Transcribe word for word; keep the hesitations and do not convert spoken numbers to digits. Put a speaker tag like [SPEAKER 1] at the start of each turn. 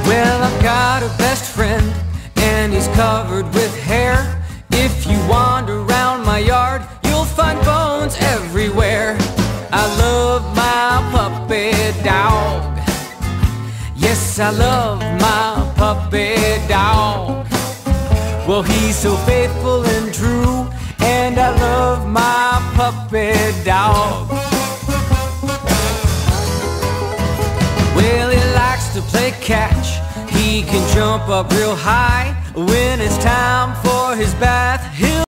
[SPEAKER 1] Well, I've got a best friend, and he's covered with hair. If you wander around my yard, you'll find bones everywhere. I love my puppy dog. Yes, I love my puppy dog. Well, he's so faithful and true, and I love my puppy dog. Well, he likes to play catch. He can jump up real high. When it's time for his bath, he'll